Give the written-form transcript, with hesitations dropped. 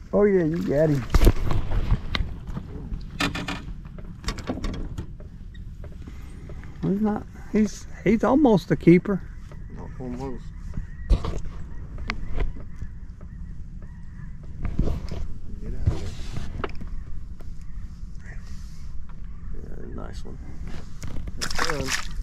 Oh yeah, you got him. He's not. He's almost a keeper. Almost. Get out of there. Yeah, nice one. That's fun.